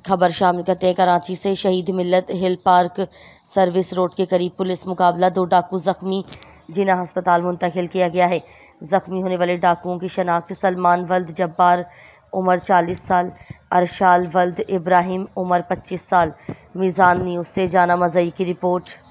खबर शामिल करते हैं कराची से। शहीद मिल्लत हिल पार्क सर्विस रोड के करीब पुलिस मुकाबला, 2 डाकू जख्मी, जिन्हें अस्पताल मुंतकिल किया गया है। जख्मी होने वाले डाकुओं की शनाख्त सलमान वल्द जब्बार उम्र 40 साल, अरशाल वल्द इब्राहिम उम्र 25 साल। मीज़ान न्यूज़ से जाना मज़ई की रिपोर्ट।